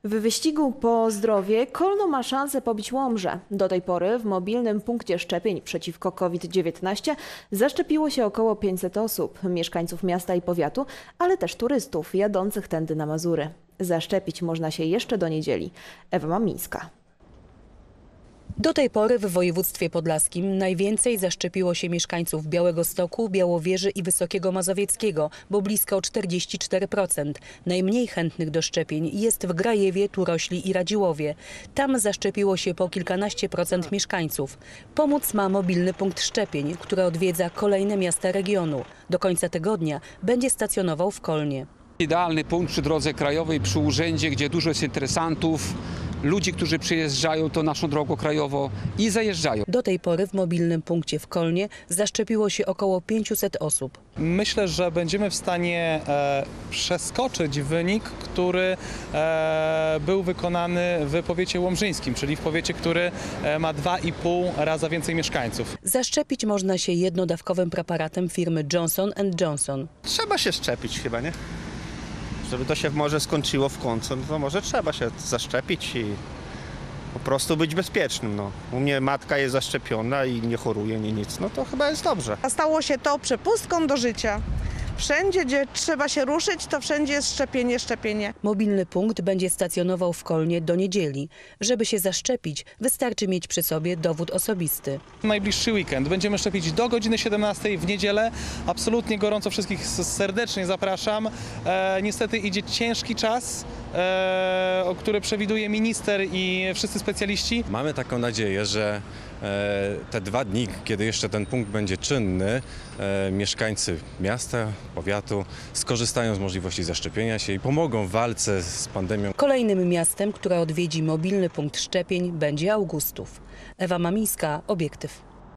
W wyścigu po zdrowie Kolno ma szansę pobić Łomżę. Do tej pory w mobilnym punkcie szczepień przeciwko COVID-19 zaszczepiło się około 500 osób, mieszkańców miasta i powiatu, ale też turystów jadących tędy na Mazury. Zaszczepić można się jeszcze do niedzieli. Ewa Mamińska. Do tej pory w województwie podlaskim najwięcej zaszczepiło się mieszkańców Białegostoku, Białowieży i Wysokiego Mazowieckiego, bo blisko 44%. Najmniej chętnych do szczepień jest w Grajewie, Turośli i Radziłowie. Tam zaszczepiło się po kilkanaście procent mieszkańców. Pomóc ma mobilny punkt szczepień, który odwiedza kolejne miasta regionu. Do końca tygodnia będzie stacjonował w Kolnie. Idealny punkt przy drodze krajowej, przy urzędzie, gdzie dużo jest interesantów, ludzi, którzy przyjeżdżają tą naszą drogą krajową i zajeżdżają. Do tej pory w mobilnym punkcie w Kolnie zaszczepiło się około 500 osób. Myślę, że będziemy w stanie przeskoczyć wynik, który był wykonany w powiecie łomżyńskim, czyli w powiecie, który ma 2,5 raza więcej mieszkańców. Zaszczepić można się jednodawkowym preparatem firmy Johnson & Johnson. Trzeba się szczepić chyba, nie? Żeby to się może skończyło w końcu, no to może trzeba się zaszczepić i po prostu być bezpiecznym. No. U mnie matka jest zaszczepiona i nie choruje, nie nic, no to chyba jest dobrze. A stało się to przepustką do życia. Wszędzie, gdzie trzeba się ruszyć, to wszędzie jest szczepienie, szczepienie. Mobilny punkt będzie stacjonował w Kolnie do niedzieli. Żeby się zaszczepić, wystarczy mieć przy sobie dowód osobisty. Najbliższy weekend będziemy szczepić do godziny 17 w niedzielę. Absolutnie gorąco wszystkich serdecznie zapraszam. Niestety idzie ciężki czas, który przewiduje minister i wszyscy specjaliści. Mamy taką nadzieję, że te 2 dni, kiedy jeszcze ten punkt będzie czynny, mieszkańcy miasta, powiatu skorzystają z możliwości zaszczepienia się i pomogą w walce z pandemią. Kolejnym miastem, które odwiedzi mobilny punkt szczepień, będzie Augustów. Ewa Mamińska, Obiektyw.